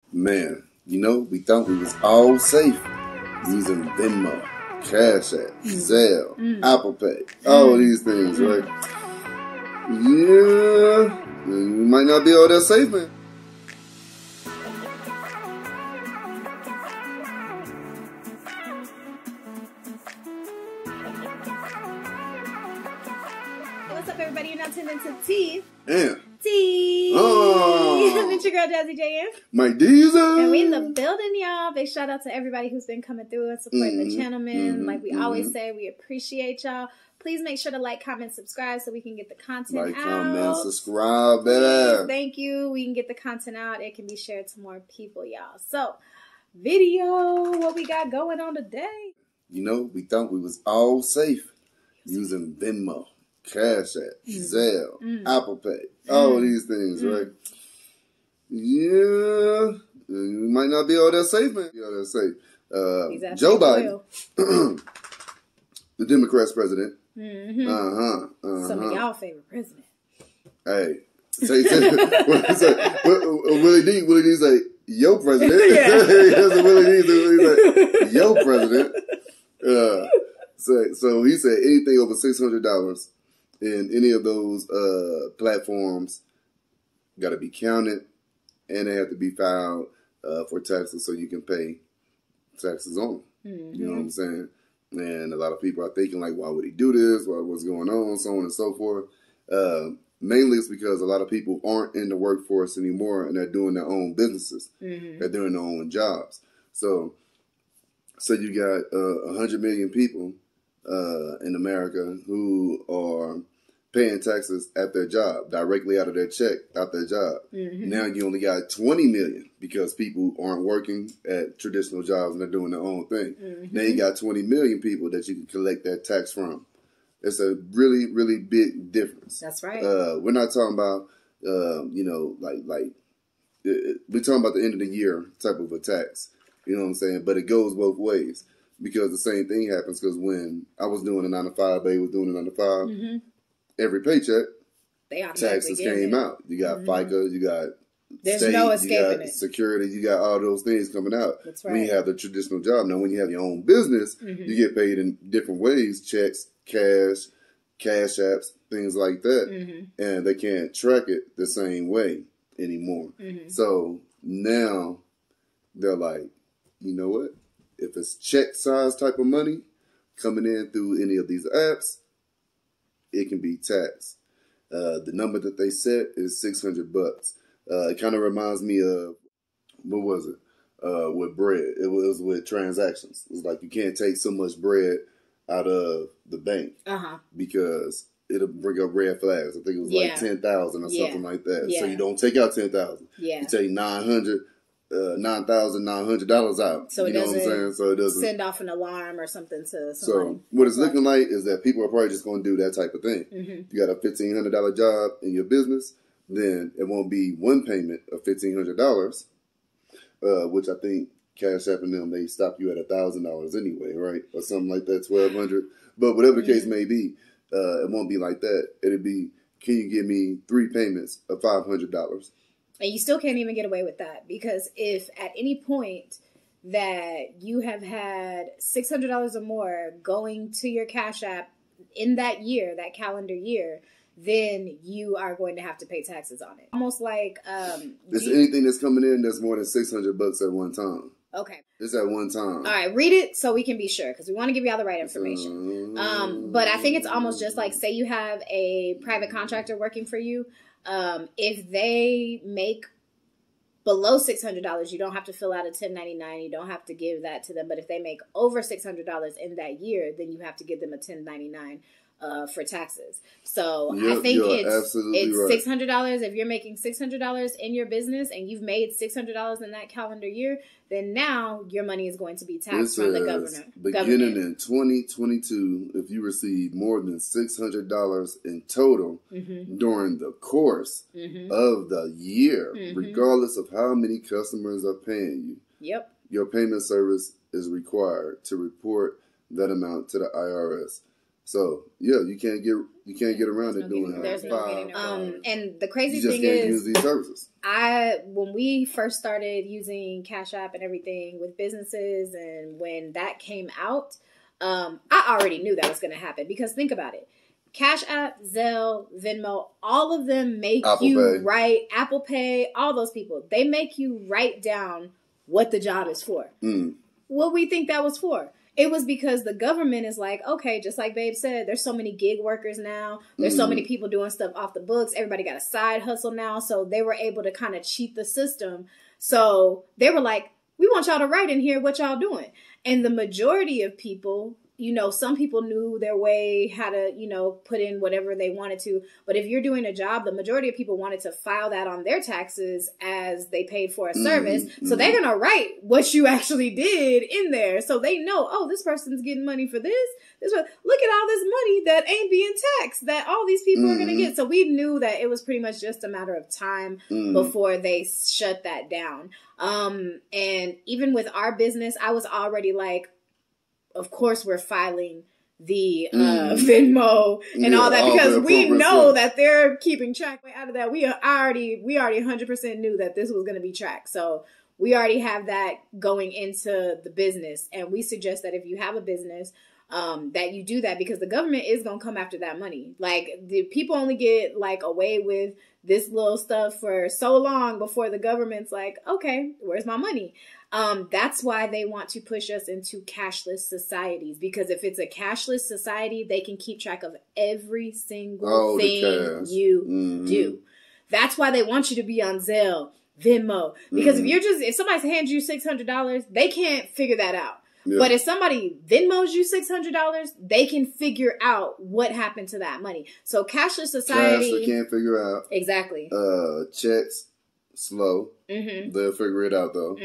Man, we thought we was all safe using Venmo, Cash App, Zelle, Apple Pay, all these things, right? Yeah, you might not be all that safe, man. What's up, everybody? You're now tuned into T. Yeah. T. Oh. It's your girl, Jazzy JM. Mike Diesel. And we in the building, y'all. Big shout out to everybody who's been coming through and supporting the channel, man. Like we always say, we appreciate y'all. Please make sure to like, comment, subscribe so we can get the content out. Like, comment, subscribe, baby. Please, thank you. We can get the content out. It can be shared to more people, y'all. So, video, what we got going on today? We thought we was all safe using Venmo, Cash App, Zelle, Apple Pay, all these things, right? Yeah, you might not be all that safe, man. Be all that safe. Joe Biden, the Democrats president. Some of y'all favorite president. Hey, say Willie D say, yo president. Willie D say, yo president. So he said anything over $600 in any of those platforms got to be counted, and they have to be filed for taxes so you can pay taxes on them. You know what I'm saying? And a lot of people are thinking like, why would he do this? What's going on? So on and so forth. Mainly it's because a lot of people aren't in the workforce anymore, and they're doing their own businesses. They're doing their own jobs. So you got 100 million people in America who are paying taxes at their job, directly out of their check, out their job. Now you only got 20 million because people aren't working at traditional jobs and they're doing their own thing. Now you got 20 million people that you can collect that tax from. It's a really, really big difference. That's right. We're not talking about, we're talking about the end of the year type of a tax. You know what I'm saying? But it goes both ways, because the same thing happens. Because when I was doing a 9 to 5, babe was doing a 9 to 5, every paycheck, taxes came out. You got FICA, you got state, no escaping you got it. Security, you got all those things coming out. That's right. When you have the traditional job. Now, when you have your own business, you get paid in different ways: checks, cash apps, things like that. And they can't track it the same way anymore. So now they're like, you know what? If it's check size type of money coming in through any of these apps, it can be taxed. The number that they set is $600. It kind of reminds me of, what was it? With bread. It was with transactions. It was like you can't take so much bread out of the bank because it'll bring up red flags. I think it was like 10,000 or something like that. So you don't take out 10,000. You take $9,900 out. So you know what I'm saying? So it doesn't send off an alarm or something to somebody. So what it's looking like is that people are probably just going to do that type of thing. You got a $1,500 job in your business, then it won't be one payment of $1,500, which I think Cash App and them, they stop you at $1,000 anyway, right? Or something like that, $1,200. But whatever the case may be, it won't be like that. It'll be, can you give me 3 payments of $500? And you still can't even get away with that, because if at any point that you have had $600 or more going to your Cash App in that year, that calendar year, then you are going to have to pay taxes on it. Almost like it's anything that's coming in that's more than $600 at one time. Okay. It's at one time. All right, read it so we can be sure, because we want to give y'all the right information. But I think it's almost just like, say you have a private contractor working for you. If they make below $600, you don't have to fill out a 1099. You don't have to give that to them. But if they make over $600 in that year, then you have to give them a 1099 for taxes. So I think it's right. $600. If you're making $600 in your business and you've made $600 in that calendar year, then now your money is going to be taxed from the government. Beginning in 2022, if you receive more than $600 in total during the course of the year, regardless of how many customers are paying you, your payment service is required to report that amount to the IRS. So yeah, you can't get around it doing that. There's no getting around. And the crazy you just thing can't is, use these services. When we first started using Cash App and everything with businesses, and when that came out, I already knew that was going to happen, because think about it. Cash App, Zelle, Venmo, all of them make you write, Apple Pay, all those people, they make you write down what the job is for. What we think that was for. It was because the government is like, okay, just like Babe said, there's so many gig workers now. There's so many people doing stuff off the books. Everybody got a side hustle now. So they were able to kind of cheat the system. So they were like, we want y'all to write in here what y'all doing. And the majority of people, you know, some people knew their way, how to, you know, put in whatever they wanted to. But if you're doing a job, the majority of people wanted to file that on their taxes as they paid for a service. So they're going to write what you actually did in there. So they know, oh, this person's getting money for this. Look at all this money that ain't being taxed that all these people are going to get. So we knew that it was pretty much just a matter of time before they shut that down. And even with our business, I was already like, of course we're filing the Venmo and all that, because we know that they're keeping track. Out of that, we already 100% knew that this was going to be tracked. So we already have that going into the business. And we suggest that if you have a business, that you do that, because the government is going to come after that money. Like, the people only get like away with this little stuff for so long before the government's like, okay, where's my money? That's why they want to push us into cashless societies, because if it's a cashless society, they can keep track of every single thing you do. That's why they want you to be on Zelle, Venmo, because if somebody hands you $600, they can't figure that out. Yeah. But if somebody Venmos you $600, they can figure out what happened to that money. So cashless society, cash they can't figure out. Exactly. Checks, slow. They'll figure it out though.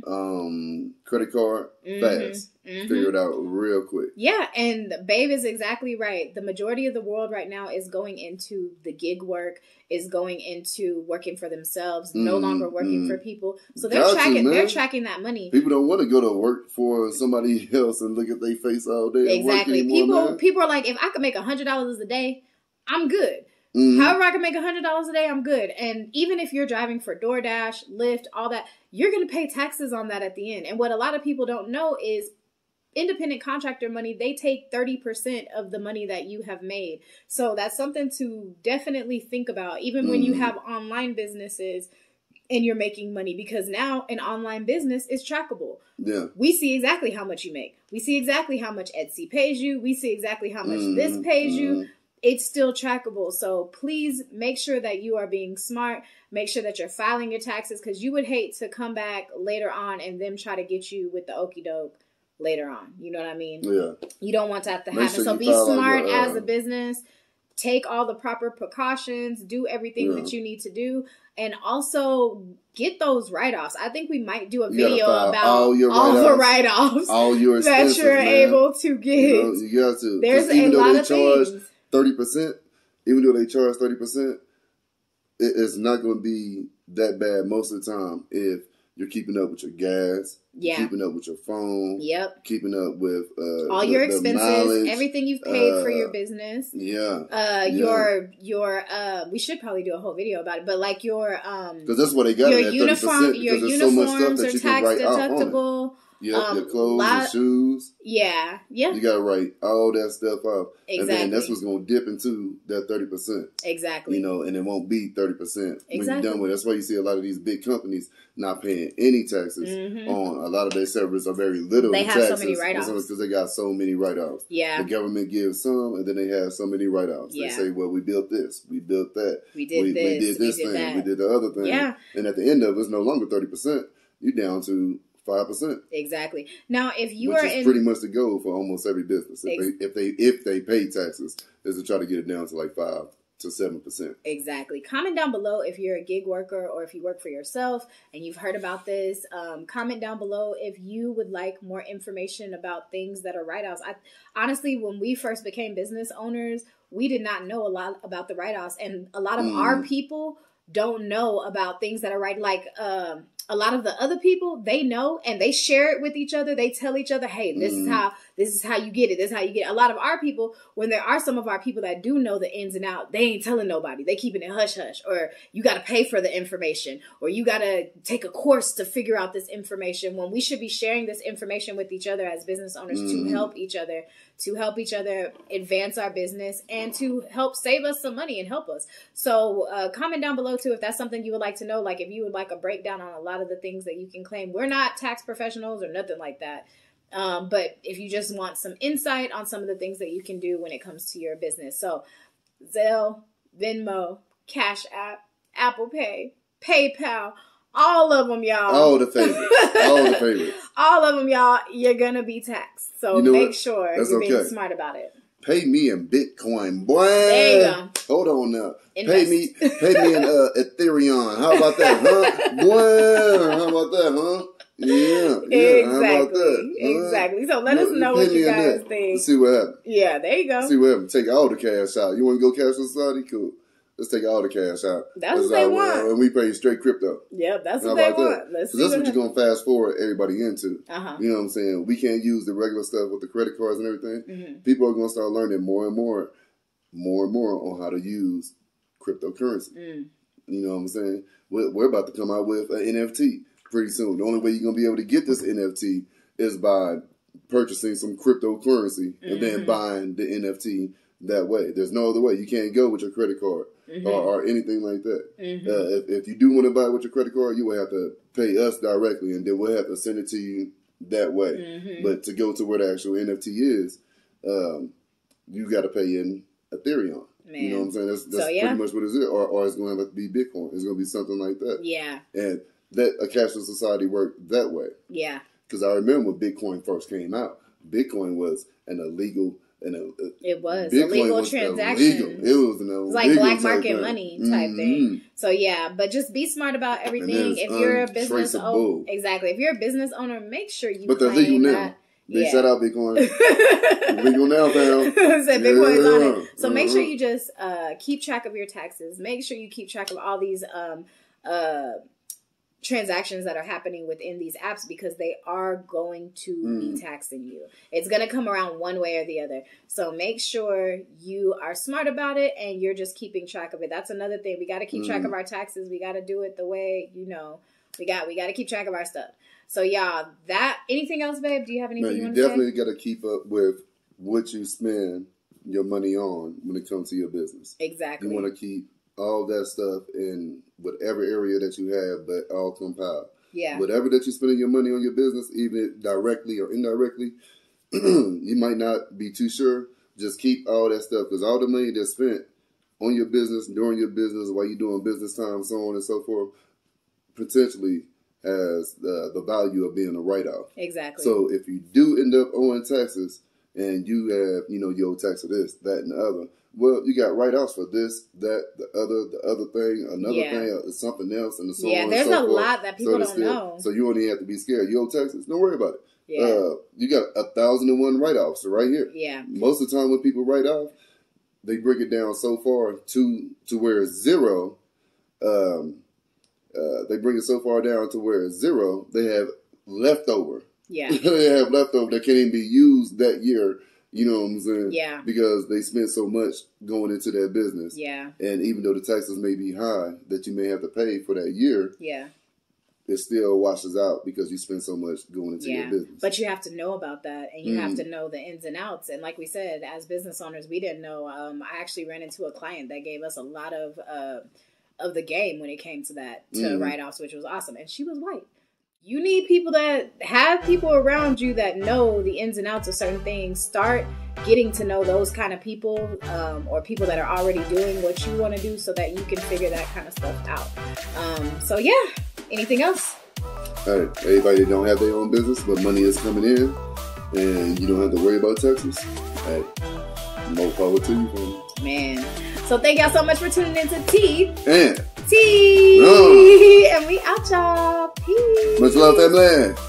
Credit card, fast. Figure it out real quick. Yeah, and Babe is exactly right. The majority of the world right now is going into the gig work, is going into working for themselves, no longer working for people. So they're tracking that money. People don't want to go to work for somebody else and look at their face all day. Exactly. People are like, if I could make $100 a day, I'm good. However I can make $100 a day, I'm good. And even if you're driving for DoorDash, Lyft, all that, you're going to pay taxes on that at the end. And what a lot of people don't know is independent contractor money, they take 30% of the money that you have made. So that's something to definitely think about, even when you have online businesses and you're making money, because now an online business is trackable. Yeah. We see exactly how much you make. We see exactly how much Etsy pays you. We see exactly how much this pays you. It's still trackable. So please make sure that you are being smart. Make sure that you're filing your taxes, because you would hate to come back later on and them try to get you with the okie doke later on. You know what I mean? Yeah. You don't want that to happen. Sure, so be smart as a business. Take all the proper precautions. Do everything that you need to do. And also get those write-offs. I think we might do a video about all the write-offs all your that you're able to get. You got to. There's a lot of things. 30%, even though they charge 30%, it's not going to be that bad most of the time if you're keeping up with your gas, keeping up with your phone, keeping up with all your expenses, everything you've paid for your business. Your we should probably do a whole video about it, but like your because that's what they got. Your uniforms are tax deductible. Yeah, your clothes and shoes. Yeah. You gotta write all that stuff off. Exactly. And then that's what's gonna dip into that 30%. Exactly. You know, and it won't be 30% when you're done with it. That's why you see a lot of these big companies not paying any taxes on a lot of their servers are very little. They have so many write-offs. Because they got so many write-offs. Yeah. The government gives some, and then they have so many write-offs. They say, well, we built this, we built that, we did this thing, we did the other thing. Yeah. And at the end of it, it's no longer 30%. You're down to 5%. Exactly. Now, if you which are is pretty much the goal for almost every business. If they pay taxes, is to try to get it down to like 5 to 7%. Exactly. Comment down below if you're a gig worker or if you work for yourself and you've heard about this. Comment down below if you would like more information about things that are write-offs. Honestly, when we first became business owners, we did not know a lot about the write-offs, and a lot of our people don't know about things that are a lot of the other people, they know and they share it with each other. They tell each other, hey, this is how This is how you get it. This is how you get it. A lot of our people, when there are some of our people that do know the ins and outs, they ain't telling nobody. They keeping it hush hush. Or you got to pay for the information. Or you got to take a course to figure out this information, when we should be sharing this information with each other as business owners to help each other advance our business and to help save us some money and help us. So comment down below too if that's something you would like to know, like if you would like a breakdown on a lot of the things that you can claim. We're not tax professionals or nothing like that, but if you just want some insight on some of the things that you can do when it comes to your business. So Zelle, Venmo, Cash App, Apple Pay, PayPal, all of them, y'all. All the favorites. All the favorites. All of them, y'all. You're going to be taxed. So make sure you're being smart about it. Pay me in Bitcoin, boy. There you go. Hold on now. Pay me in Ethereum. How about that, huh? Boy, how about that, huh? Yeah. Exactly. How about that? Exactly. So let us know what you guys think. Let's see what happens. Yeah, there you go. See what happens. Take all the cash out. You want to go cash society? Cool. Let's take all the cash out. That's what they want. And we pay straight crypto. Yep, that's what they want. That's what you're going to fast forward everybody into. You know what I'm saying? We can't use the regular stuff with the credit cards and everything. People are going to start learning more and more on how to use cryptocurrency. You know what I'm saying? We're about to come out with an NFT pretty soon. The only way you're going to be able to get this NFT is by purchasing some cryptocurrency and then buying the NFT that way. There's no other way. You can't go with your credit card or anything like that. If you do want to buy with your credit card, you will have to pay us directly, and then we'll have to send it to you that way. But to go to where the actual NFT is, you got to pay in Ethereum. You know what I'm saying? That's pretty much what it is. Or it's going to have to be Bitcoin. It's going to be something like that. Yeah. And that a cashless society worked that way. Yeah. Because I remember when Bitcoin first came out, Bitcoin was an illegal. It was Bitcoin illegal was transaction. Illegal. It was an illegal. It's like black market money type thing. So yeah, but just be smart about everything. If you're a business owner, if you're a business owner, make sure you. But they're legal now. Shout out Bitcoin. Legal now, fam. Said Bitcoin's on it. So make sure you just keep track of your taxes. Make sure you keep track of all these transactions that are happening within these apps, because they are going to be taxing you. It's going to come around one way or the other. So make sure you are smart about it and you're just keeping track of it. That's another thing. We got to keep track of our taxes. We got to do it the way, we got to keep track of our stuff. So y'all, anything else, babe? Do you have anything you want to say? You definitely got to keep up with what you spend your money on when it comes to your business. Exactly. You want to keep all that stuff in whatever area that you have, but all compiled. Yeah. Whatever that you're spending your money on your business, even directly or indirectly, you might not be too sure. Just keep all that stuff, because all the money that's spent on your business, during your business, while you're doing business time, so on and so forth, potentially has the value of being a write-off. Exactly. So if you do end up owing taxes and you have, you owe tax for this, that, and the other, well, you got write-offs for this, that, the other thing, another thing, something else, and so on and so forth. Yeah, there's a lot that people don't know. So you only have to be scared. You owe taxes, don't worry about it. Yeah. You got 1,001 write-offs right here. Yeah. Most of the time when people write off, they break it down so far to where it's zero. They bring it so far down to where it's zero. They have leftover. Yeah. They have leftover that can't even be used that year. You know what I'm saying? Yeah. Because they spent so much going into their business. Yeah. And even though the taxes may be high that you may have to pay for that year. Yeah. It still washes out because you spend so much going into your business. But you have to know about that, and you have to know the ins and outs. And like we said, as business owners, we didn't know. I actually ran into a client that gave us a lot of the game when it came to that, to write-offs, which was awesome. And she was white. You need people that have people around you that know the ins and outs of certain things. Start getting to know those kind of people, or people that are already doing what you want to do, so that you can figure that kind of stuff out. So yeah, anything else? All right, everybody that don't have their own business, but money is coming in, and you don't have to worry about taxes. Hey, more power to you, man. So thank y'all so much for tuning into Tea and Tea, and we out, y'all. Peace. Much love, family.